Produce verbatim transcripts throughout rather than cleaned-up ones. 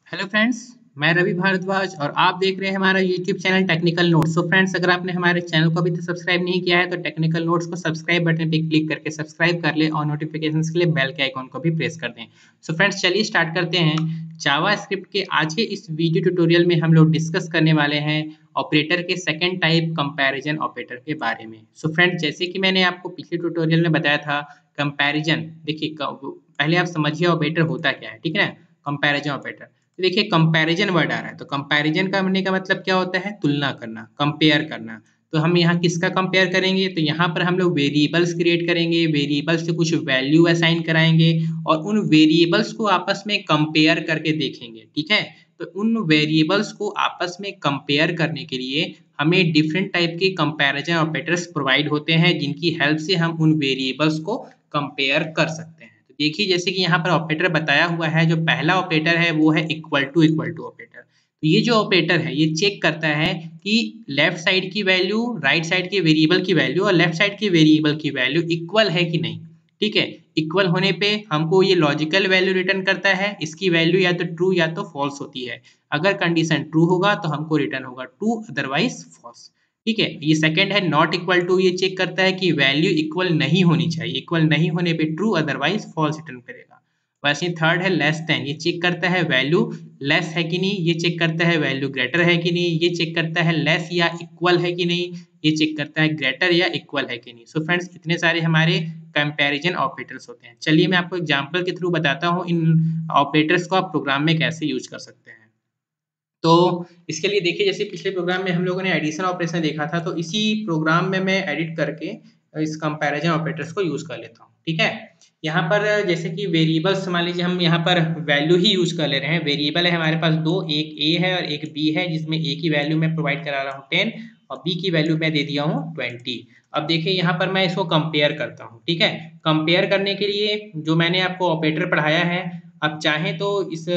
Hello friends, मैं रवि भारद्वाज और आप देख रहे हैं हमारा YouTube channel technical notes. So friends, अगर आपने हमारे चैनल को अभी तक सब्सक्राइब नहीं किया है तो टेक्निकल नोट्स को सब्सक्राइब बटन पे क्लिक करके सब्सक्राइब कर ले और नोटिफिकेशंस के लिए बेल के आइकॉन को भी प्रेस कर दें। सो फ्रेंड्स, चलिए स्टार्ट करते हैं। जावास्क्रिप्ट के आज के इस वीडियो ट्यूटोरियल में हम लोग डिस्कस करने वाले हैं ऑपरेटर के सेकेंड टाइप कंपैरिजन ऑपरेटर के बारे में। सो फ्रेंड्स, जैसे कि मैंने आपको पिछले ट्यूटोरियल में बताया था, कंपैरिजन देखिए, पहले आप समझिए ऑपरेटर होता क्या है, ठीक है ना। कंपैरिजन ऑपरेटर, तो देखिए कंपैरिजन वर्ड आ रहा है, तो कंपैरिजन करने का मतलब क्या होता है? तुलना करना, कंपेयर करना। तो हम यहाँ किसका कंपेयर करेंगे? तो यहाँ पर हम लोग वेरिएबल्स क्रिएट करेंगे, वेरिएबल्स से कुछ वैल्यू असाइन कराएंगे और उन वेरिएबल्स को आपस में कंपेयर करके देखेंगे, ठीक है। तो उन वेरिएबल्स को आपस में कंपेयर करने के लिए हमें डिफरेंट टाइप के कंपैरिजन ऑपरेटर्स प्रोवाइड होते हैं, जिनकी हेल्प से हम उन वेरिएबल्स को कंपेयर कर सकते हैं। तो देखिए, जैसे कि यहाँ पर ऑपरेटर बताया हुआ है, जो पहला ऑपरेटर है वो है equal to equal to operator. तो ये जो ऑपरेटर है ये चेक करता है कि लेफ्ट साइड की वैल्यू राइट साइड के वेरिएबल की वैल्यू और लेफ्ट साइड के वेरिएबल की वैल्यू इक्वल है कि नहीं, ठीक है। इक्वल होने पे हमको ये लॉजिकल वैल्यू रिटर्न करता है, इसकी वैल्यू या तो ट्रू या तो फॉल्स होती है। अगर कंडीशन ट्रू होगा तो हमको रिटर्न होगा ट्रू, अदरवाइज फॉल्स, ठीक है। ये सेकंड है नॉट इक्वल टू, ये चेक करता है कि वैल्यू इक्वल नहीं होनी चाहिए, इक्वल नहीं होने पे ट्रू, अदरवाइज फॉल्स रिटर्न करेगा। वैसे थर्ड है लेस देन, ये चेक करता है वैल्यू लेस है कि नहीं, ये चेक करता है वैल्यू ग्रेटर है कि नहीं, ये चेक करता है लेस या इक्वल है कि नहीं, ये चेक करता है ग्रेटर या इक्वल है कि नहीं। सो फ्रेंड्स, इतने सारे हमारे कंपैरिजन ऑपरेटर्स होते हैं। चलिए मैं आपको एग्जांपल के थ्रू बताता हूँ इन ऑपरेटर्स को आप प्रोग्राम में कैसे यूज कर सकते हैं। तो इसके लिए देखिए, जैसे पिछले प्रोग्राम में हम लोगों ने एडिशन ऑपरेशन देखा था, तो इसी प्रोग्राम में मैं एडिट करके इस कंपैरिजन ऑपरेटर्स को यूज कर लेता हूँ, ठीक है। यहाँ पर जैसे कि वेरिएबल्स, मान लीजिए हम यहाँ पर वैल्यू ही यूज कर ले रहे हैं। वेरिएबल है हमारे पास दो, एक ए है और एक बी है, जिसमें ए की वैल्यू मैं प्रोवाइड करा रहा हूँ टेन और बी की वैल्यू मैं दे दिया हूँ ट्वेंटी। अब देखिए यहाँ पर मैं इसको कंपेयर करता हूँ, ठीक है। कंपेयर करने के लिए जो मैंने आपको ऑपरेटर पढ़ाया है, आप चाहें तो इस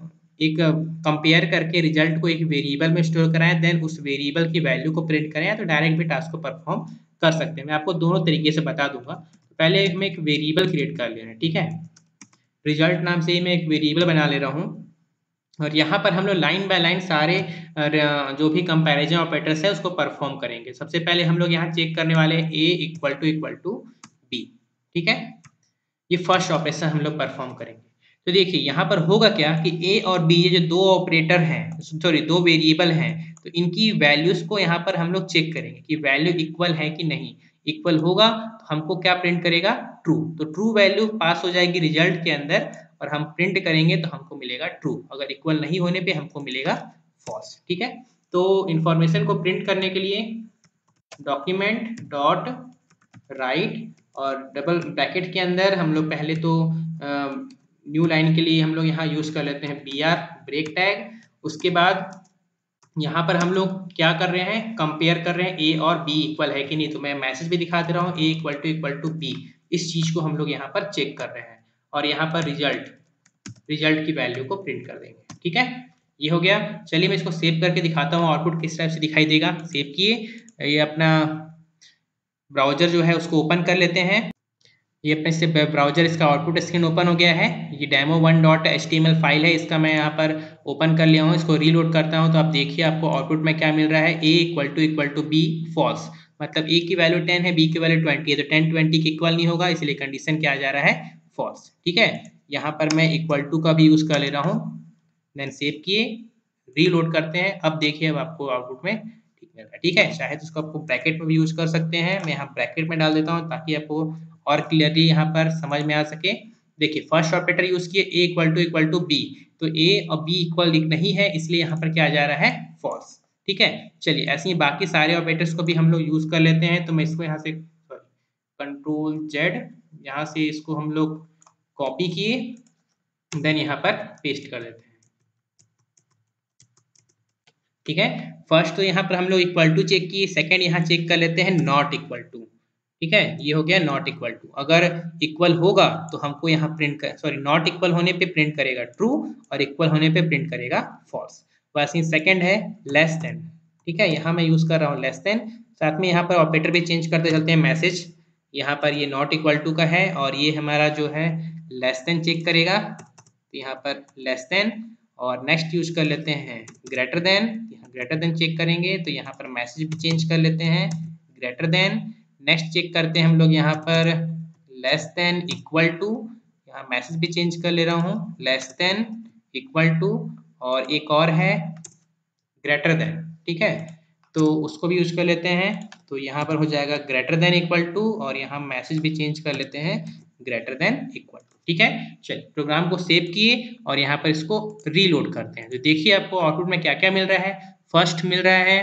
एक कंपेयर करके रिजल्ट को एक वेरिएबल में स्टोर कराएं, देन उस वेरिएबल की वैल्यू को प्रिंट करें, तो डायरेक्ट भी टास्क को परफॉर्म कर सकते हैं। मैं आपको दोनों तरीके से बता दूंगा। तो पहले हम एक वेरिएबल क्रिएट कर ले रहे हैं, ठीक है। रिजल्ट नाम से ही मैं एक वेरिएबल बना ले रहा हूँ और यहाँ पर हम लोग लाइन बाय लाइन सारे जो भी कंपैरिजन ऑपरेटर्स है उसको परफॉर्म करेंगे। सबसे पहले हम लोग यहाँ चेक करने वाले हैं A equal to equal to B, ठीक है। ये फर्स्ट ऑपरेशन हम लोग परफॉर्म करेंगे। तो देखिए यहाँ पर होगा क्या कि ए और बी, ये जो दो ऑपरेटर हैं, सॉरी दो वेरिएबल हैं, तो इनकी वैल्यूज को यहाँ पर हम लोग चेक करेंगे कि वैल्यू इक्वल है कि नहीं। इक्वल होगा तो हमको क्या प्रिंट करेगा? ट्रू। तो ट्रू वैल्यू पास हो जाएगी रिजल्ट के अंदर और हम प्रिंट करेंगे तो हमको मिलेगा ट्रू। अगर इक्वल नहीं होने पे हमको मिलेगा फॉल्स, ठीक है। तो इंफॉर्मेशन को प्रिंट करने के लिए डॉक्यूमेंट डॉट राइट और डबल ब्रैकेट के अंदर हम लोग पहले तो न्यू लाइन के लिए हम लोग यहाँ यूज कर लेते हैं बी आर ब्रेक टैग। उसके बाद यहाँ पर हम लोग क्या कर रहे हैं? कंपेयर कर रहे हैं ए और बी इक्वल है कि नहीं। तो मैं मैसेज भी दिखा दे रहा हूँ, A equal to equal to B, इस चीज को हम लोग यहाँ पर चेक कर रहे हैं और यहाँ पर रिजल्ट रिजल्ट की वैल्यू को प्रिंट कर देंगे, ठीक है। ये हो गया। चलिए मैं इसको सेव करके दिखाता हूँ, आउटपुट किस टाइप से दिखाई देगा। सेव किए, ये अपना ब्राउजर जो है उसको ओपन कर लेते हैं। ये अपने से ब्राउजर, इसका आउटपुट स्क्रीन ओपन हो गया है। ये demo one dot H T M L file है, इसका मैं यहाँ पर ओपन कर लिया हूँ। इसको रीलोड करता हूँ तो आप देखिए आपको आउटपुट में क्या मिल रहा है। A equal to equal to B false, मतलब ए की वैल्यू टेन है, बी की वैल्यू ट्वेंटी है, तो टेन ट्वेंटी के इक्वल नहीं होगा, इसलिए कंडीशन क्या आ जा रहा है? फॉल्स, ठीक है। यहाँ पर मैं इक्वल टू का भी यूज कर ले रहा हूँ, देन सेव किए, रीलोड करते हैं। अब देखिए अब आपको आउटपुट में ठीक मिल रहा है, ठीक है। चाहे तो इसको आपको ब्रैकेट में भी यूज कर सकते हैं, मैं यहाँ ब्रैकेट में डाल देता हूँ ताकि आपको और क्लियरली यहाँ पर समझ में आ सके। देखिए फर्स्ट ऑपरेटर यूज किए A equal to equal to B, तो ए और बी इक्वल नहीं है, इसलिए यहाँ पर क्या आ जा रहा है? फॉल्स, ठीक है। चलिए ऐसे ही बाकी सारे ऑपरेटर्स को भी हम लोग यूज कर लेते हैं। तो मैं इसको यहाँ से सॉरी कंट्रोल जेड, यहाँ से इसको हम लोग कॉपी किए, देन यहाँ पर पेस्ट कर देते हैं, ठीक है। फर्स्ट तो यहाँ पर हम लोग इक्वल टू चेक किए, सेकंड यहाँ चेक कर लेते हैं नॉट इक्वल टू, ठीक है। ये हो गया नॉट इक्वल टू। अगर इक्वल होगा तो हमको यहाँ प्रिंट कर, सॉरी नॉट इक्वल होने पे प्रिंट करेगा ट्रू और इक्वल होने पे प्रिंट करेगा फॉल्स। वैसे ही सेकंड है लेस देन, ठीक है। यहाँ मैं यूज कर रहा हूँ लेस देन, साथ में यहाँ पर ऑपरेटर भी चेंज करते चलते हैं। मैसेज यहाँ पर ये नॉट इक्वल टू का है और ये हमारा जो है लेस देन चेक करेगा, तो यहाँ पर लेस देन और नेक्स्ट यूज कर लेते हैं ग्रेटर देन, यहाँ ग्रेटर देन चेक करेंगे तो यहाँ पर मैसेज भी चेंज कर लेते हैं ग्रेटर देन। नेक्स्ट चेक करते हैं हम लोग यहाँ पर लेस देन इक्वल टू, यहाँ मैसेज भी चेंज कर ले रहा हूँ लेस देन इक्वल टू, और एक और है ग्रेटर देन, ठीक है, तो उसको भी यूज कर लेते हैं। तो यहाँ पर हो जाएगा ग्रेटर देन इक्वल टू, और यहाँ मैसेज भी चेंज कर लेते हैं ग्रेटर देन इक्वल टू, ठीक है। चलिए प्रोग्राम को सेव किए और यहाँ पर इसको रीलोड करते हैं। तो देखिए आपको आउटपुट में क्या क्या मिल रहा है। फर्स्ट मिल रहा है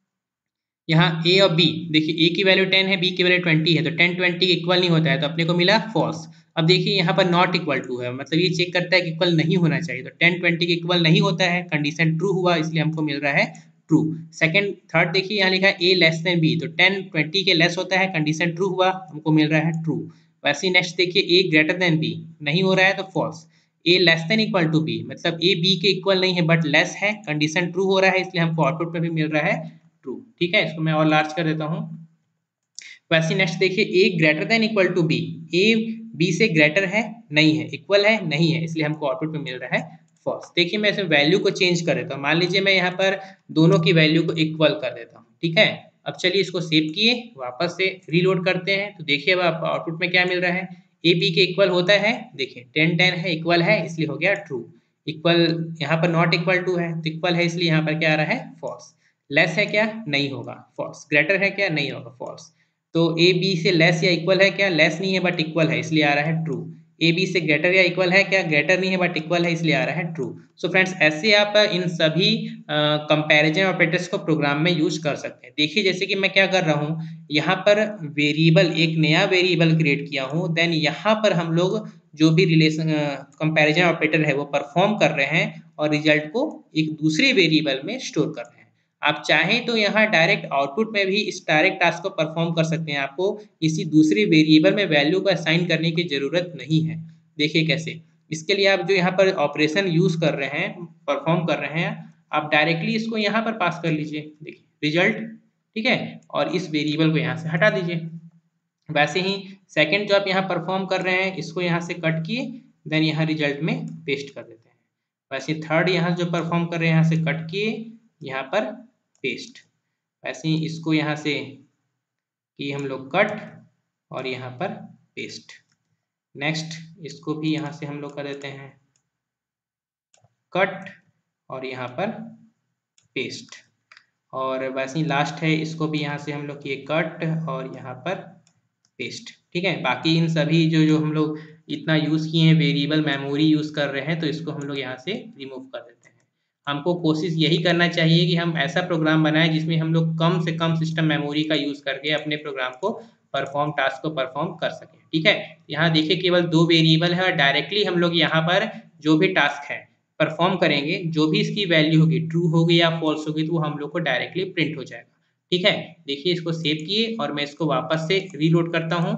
यहाँ ए और बी, देखिए ए की वैल्यू टेन है, बी की वैल्यू ट्वेंटी है, तो टेन ट्वेंटी के इक्वल नहीं होता है, तो अपने को मिला फॉल्स। अब देखिए यहाँ पर नॉट इक्वल टू है, मतलब ये चेक करता है कि इक्वल नहीं होना चाहिए, तो टेन ट्वेंटी के इक्वल नहीं होता है, कंडीशन ट्रू हुआ, इसलिए हमको मिल रहा है ट्रू। सेकंड थर्ड देखिए यहाँ लिखा है ए लेस देन बी, तो टेन ट्वेंटी के लेस होता है, कंडीशन ट्रू हुआ, हमको मिल रहा है ट्रू। वैसे ही नेक्स्ट देखिए ए ग्रेटर देन बी, नहीं हो रहा है तो false. A less than equal to B, मतलब ए बी के इक्वल नहीं है बट लेस है, कंडीशन ट्रू हो रहा है, इसलिए हमको आउटपुट में भी मिल रहा है ट्रू, ठीक है। इसको मैं और लार्ज कर देता हूँ। वैसे नेक्स्ट देखिए A greater than equal to B, A B से ग्रेटर है नहीं है, इक्वल है नहीं है, इसलिए हमको आउटपुट में मिल रहा है फॉल्स। देखिए मैं इसमें वैल्यू को चेंज कर देता हूँ, मान लीजिए मैं यहाँ पर दोनों की वैल्यू को इक्वल कर देता हूँ, ठीक है। अब चलिए इसको सेव किए, वापस से रीलोड करते हैं, तो देखिए अब आपको आउटपुट में क्या मिल रहा है, ए बी के इक्वल होता है, देखिए टेन टेन है, इक्वल है, इसलिए हो गया ट्रू। इक्वल यहाँ पर नॉट इक्वल टू है, तो इक्वल है, इसलिए यहाँ पर क्या आ रहा है फॉल्स। लेस है क्या, नहीं होगा, फॉल्स। ग्रेटर है क्या, नहीं होगा, फॉल्स। तो ए बी से लेस या इक्वल है क्या, लेस नहीं है बट इक्वल है, इसलिए आ रहा है ट्रू। ए बी से ग्रेटर या इक्वल है क्या, ग्रेटर नहीं है बट इक्वल है, इसलिए आ रहा है ट्रू। सो फ्रेंड्स ऐसे आप इन सभी कंपैरिजन ऑपरेटर्स को प्रोग्राम में यूज कर सकते हैं। देखिए जैसे कि मैं क्या कर रहा हूँ, यहाँ पर वेरिएबल, एक नया वेरिएबल क्रिएट किया हूँ, देन यहाँ पर हम लोग जो भी रिलेशन कंपैरिजन ऑपरेटर है वो परफॉर्म कर रहे हैं और रिजल्ट को एक दूसरे वेरिएबल में स्टोर कर रहे हैं। आप चाहें तो यहाँ डायरेक्ट आउटपुट में भी इस डायरेक्ट टास्क को परफॉर्म कर सकते हैं, आपको किसी दूसरे वेरिएबल में वैल्यू को असाइन करने की जरूरत नहीं है। देखिए कैसे, इसके लिए आप जो यहाँ पर ऑपरेशन यूज कर रहे हैं, परफॉर्म कर रहे हैं, आप डायरेक्टली इसको यहाँ पर पास कर लीजिए, देखिए रिजल्ट, ठीक है, और इस वेरिएबल को यहाँ से हटा दीजिए। वैसे ही सेकंड जो आप यहाँ परफॉर्म कर रहे हैं, इसको यहाँ से कट किए, देन यहाँ रिजल्ट में पेस्ट कर देते हैं। वैसे थर्ड यहाँ जो परफॉर्म कर रहे हैं, यहाँ से कट किए, यहाँ पर पेस्ट। वैसे ही इसको यहाँ से कि हम लोग कट और यहाँ पर पेस्ट। नेक्स्ट इसको भी यहाँ से हम लोग कर देते हैं कट और यहाँ पर पेस्ट। और वैसे ही लास्ट है, इसको भी यहाँ से हम लोग किए कट और यहाँ पर पेस्ट, ठीक है। बाकी इन सभी जो जो हम लोग इतना यूज़ किए हैं, वेरिएबल मेमोरी यूज़ कर रहे हैं, तो इसको हम लोग यहाँ से रिमूव कर देते हैं। हमको कोशिश यही करना चाहिए कि हम ऐसा प्रोग्राम बनाएं जिसमें हम लोग कम से कम सिस्टम मेमोरी का यूज़ करके अपने प्रोग्राम को परफॉर्म टास्क को परफॉर्म कर सकें, ठीक है। यहाँ देखिए केवल दो वेरिएबल है और डायरेक्टली हम लोग यहाँ पर जो भी टास्क है परफॉर्म करेंगे, जो भी इसकी वैल्यू होगी, ट्रू होगी या फॉल्स होगी, तो वो हम लोग को डायरेक्टली प्रिंट हो जाएगा, ठीक है। देखिए इसको सेव किए और मैं इसको वापस से रीलोड करता हूँ।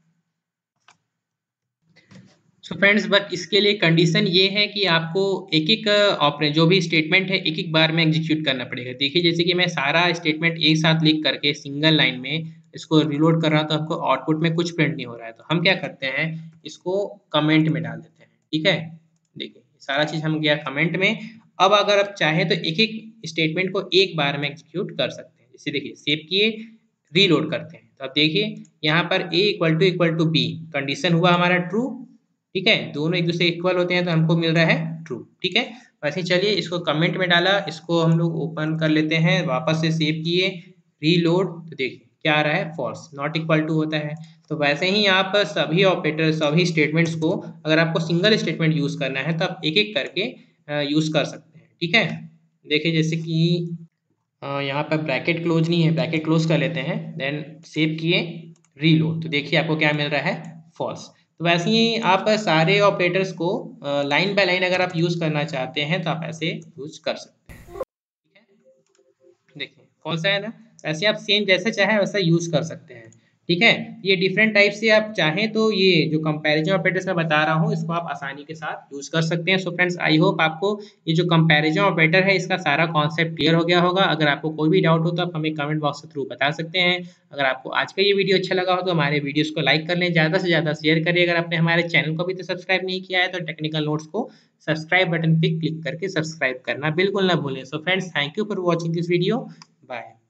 सो फ्रेंड्स बट इसके लिए कंडीशन ये है कि आपको एक एक ऑपरेशन जो भी स्टेटमेंट है एक एक बार में एग्जीक्यूट करना पड़ेगा। देखिए जैसे कि मैं सारा स्टेटमेंट एक साथ लिख करके सिंगल लाइन में इसको रीलोड कर रहा हूँ, तो आपको आउटपुट में कुछ प्रिंट नहीं हो रहा है। तो हम क्या करते हैं, इसको कमेंट में डाल देते हैं, ठीक है। देखिए सारा चीज़ हम गया कमेंट में। अब अगर आप चाहें तो एक एक स्टेटमेंट को एक बार में एग्जीक्यूट कर सकते हैं। जैसे देखिए सेव किए, रीलोड करते हैं, तो अब देखिए यहाँ पर a equal to equal to B, condition हुआ हमारा ट्रू, ठीक है। दोनों एक दूसरे इक्वल होते हैं तो हमको मिल रहा है ट्रू, ठीक है। वैसे चलिए इसको कमेंट में डाला, इसको हम लोग ओपन कर लेते हैं, वापस से सेव किए, रीलोड, तो देखिए क्या आ रहा है, फॉल्स, नॉट इक्वल टू होता है। तो वैसे ही आप सभी ऑपरेटर, सभी स्टेटमेंट्स को अगर आपको सिंगल स्टेटमेंट यूज करना है तो आप एक एक करके यूज कर सकते हैं, ठीक है। देखिए जैसे कि यहाँ पर ब्रैकेट क्लोज नहीं है, ब्रैकेट क्लोज कर लेते हैं, देन सेव किए, रीलोड, तो देखिए आपको क्या मिल रहा है, फॉल्स। तो वैसे ही आप सारे ऑपरेटर्स को लाइन बाय लाइन अगर आप यूज करना चाहते हैं तो आप ऐसे यूज कर सकते हैं, ठीक है। देखिए कौन सा है ना, ऐसे आप सेम जैसे चाहे वैसा यूज कर सकते हैं, ठीक है। ये डिफरेंट टाइप से आप चाहें तो ये जो कंपैरिजन ऑपरेटर्स मैं बता रहा हूँ इसको आप आसानी के साथ यूज कर सकते हैं। सो फ्रेंड्स आई होप आपको ये जो कंपैरिजन ऑपरेटर है इसका सारा कॉन्सेप्ट क्लियर हो गया होगा। अगर आपको कोई भी डाउट हो तो आप हमें कमेंट बॉक्स के थ्रू बता सकते हैं। अगर आपको आज का ये वीडियो अच्छा लगा हो तो हमारे वीडियोस को लाइक कर लें, ज़्यादा से ज़्यादा शेयर करिए। अगर आपने हमारे चैनल को अभी तक सब्सक्राइब नहीं किया है तो टेक्निकल नोट्स को सब्सक्राइब बटन पे क्लिक करके सब्सक्राइब करना बिल्कुल ना भूलें। So friends thank you for watching this video. Bye.